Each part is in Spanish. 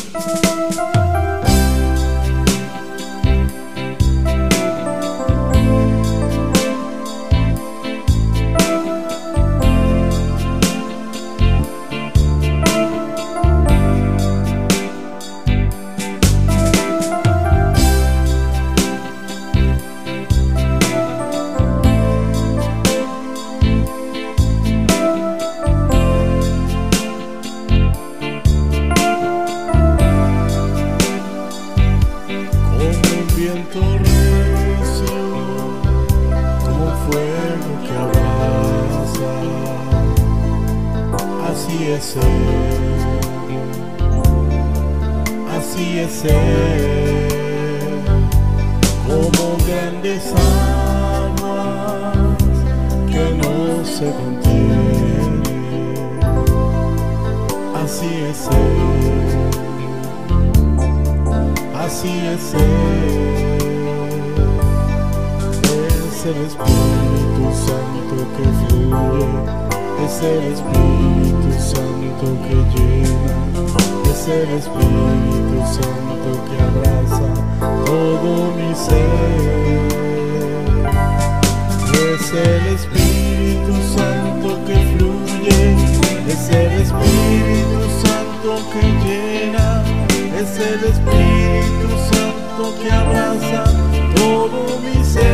Viento recio, como fuego que abraza, así es Él, como grandes aguas que no se contienen, así es Él. Así es Él, es el Espíritu Santo que fluye, es el Espíritu Santo que llena, es el Espíritu Santo que abraza todo mi ser, es el Espíritu Santo que fluye, es el Espíritu Santo que llena, es el Espíritu Santo que abraza todo mi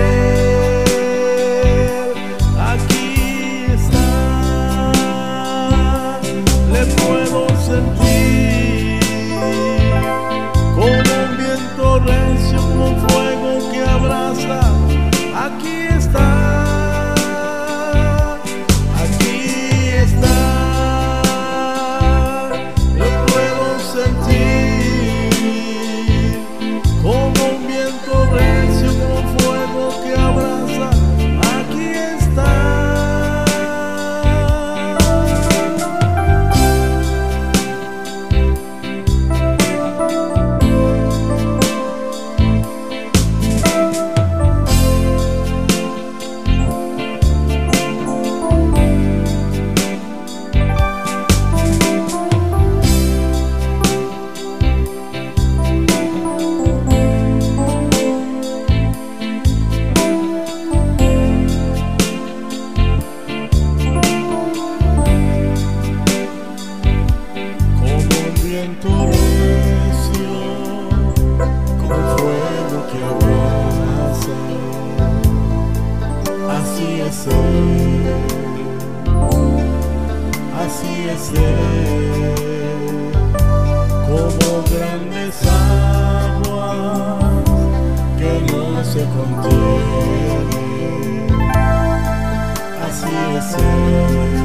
ser. Aquí está, le puedo sentir, como un viento recio, como fuego que abraza. Aquí está, aquí está, le puedo sentir, como un viento recio, como fuego que abraza, aquí está. Viento recio, como fuego que abraza, así es Él, así es Él, como grandes aguas que no se contienen, así es Él,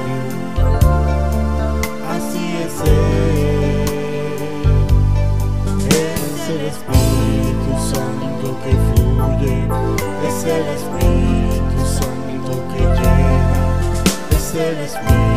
así es Él. Es el Espíritu Santo que fluye, es el Espíritu Santo que llena, es el Espíritu